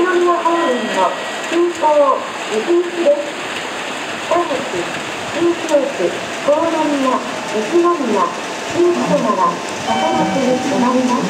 宮方面の急行右行きです。北口、新京区、高宮、西宮、新木戸川、高松に止まります。